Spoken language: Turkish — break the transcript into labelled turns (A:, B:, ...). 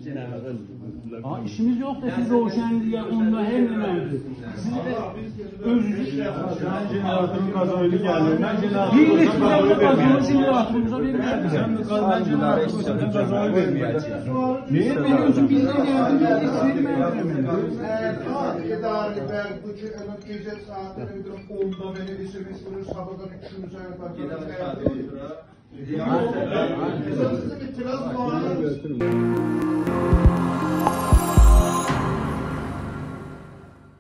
A: İşimiz yok da siz roşenliğe onunla hem önemli. Siz de özünüz.
B: Sen jeneratörün kazaylı geldi. Ben
A: Bir de kazanı jeneratörümüze vermeyeceğim.
B: Sen kazayı vermeyeceğim.
A: Niye veriyorsun? Biz de geldik.
C: İdari ben bu gece saatleri bir 10'da beni bitirmişsiniz. Sabahdan 3'ümüze kadar. Size itiraz var.